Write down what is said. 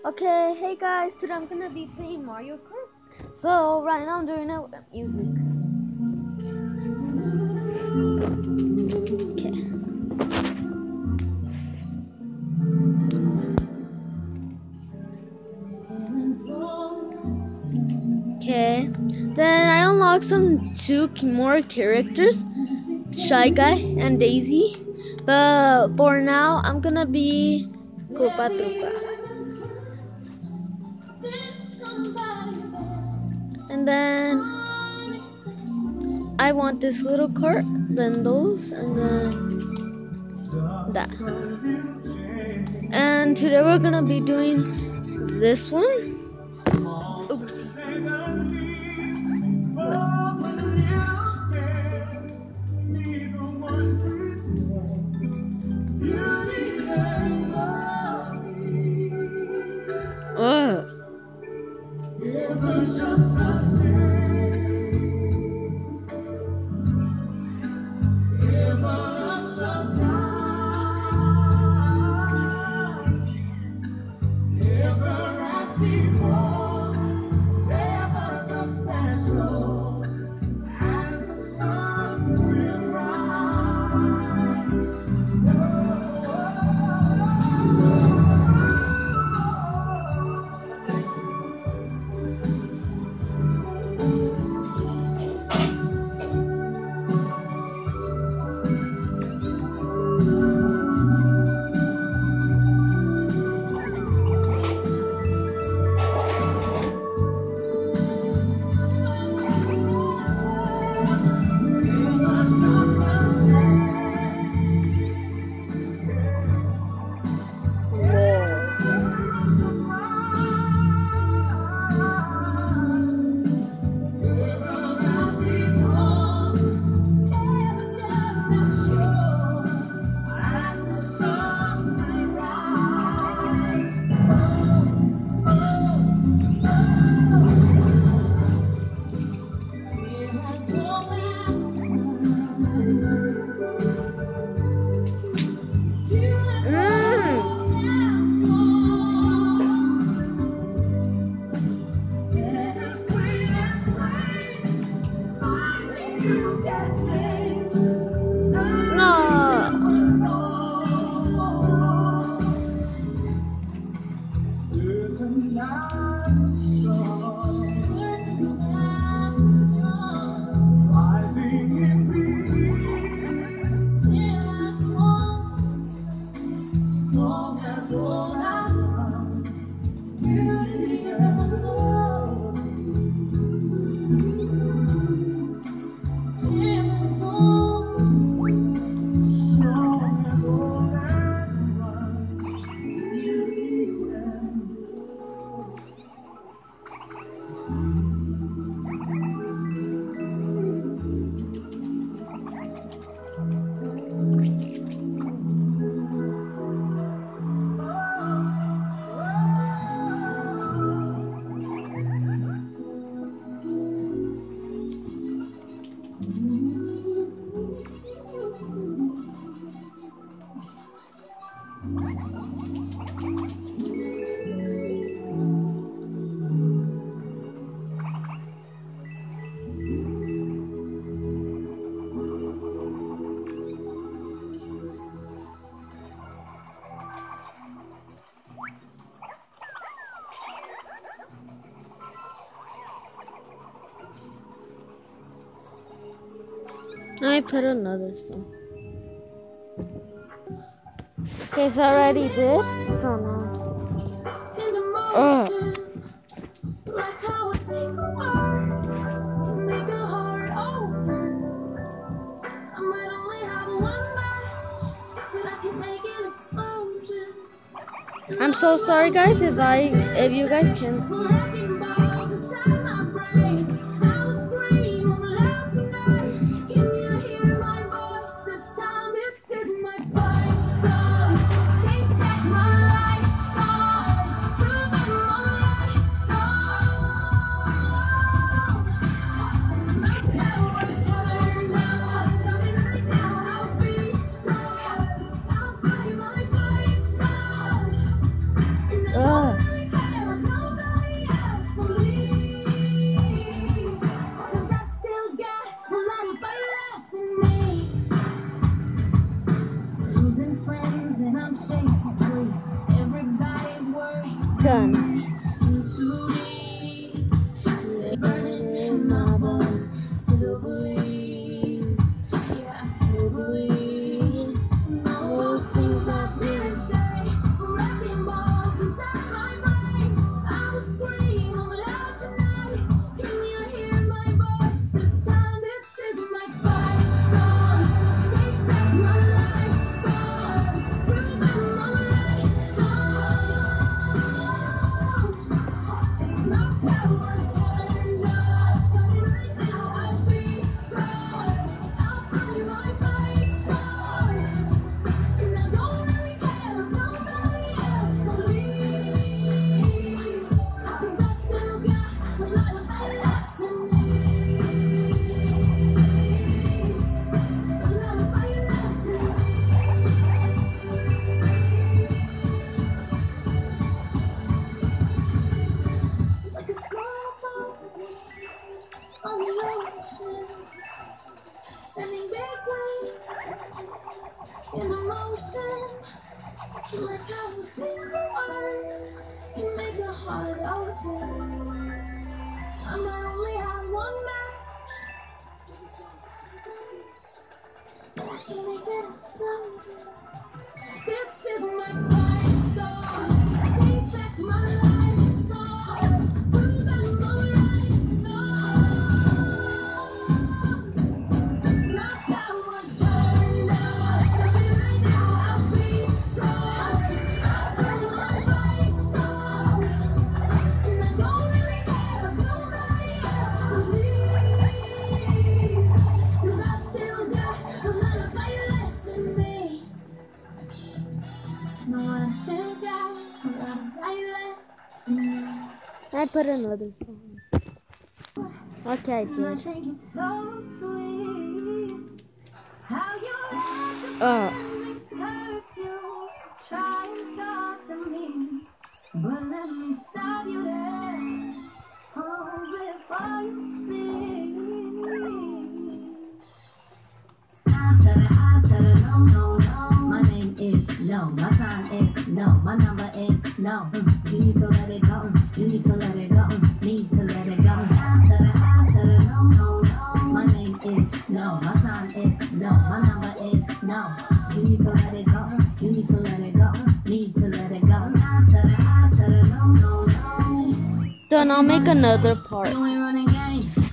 Okay, hey guys, today I'm gonna be playing Mario Kart. So right now I'm doing it with music. Okay. Then I unlocked two more characters, Shy Guy and Daisy. But for now I'm gonna be Koopa Troopa. And then I want this little cart, then those, and then that. And today we're gonna be doing this one. Oops. Ugh. Let me put another song. Okay, so I already did. So now. I'm so sorry, guys, if you guys can see. Done. Standing back in emotion, like how a single word can make a heart open. I might only have one match, but I can make it explode. This is my fight song. Take back my life song. Prove I'm alright song. My power's turned up. Show me right now I'll be strong. I'm my fight song. And I don't really care if nobody else believes. 'Cause I still got a lot of fire left in me. No, I still got a lot of fire left in me. I put another song. Okay, I I did. think it's so sweet how you Oh, hurt you. Try and talk to me, but let me stop you there. Oh, before you speak. I to the no, no, no. My name is no. My sign is no. My number is no. You need to let it go. You need to let it go. Need to let it go. I to the no, no, no. My name is no. My sign is no. My number is no. You need to let it go. You need to let it go. Need to let it go. I to the no, no, no. then I'll make another part. You ain't running game.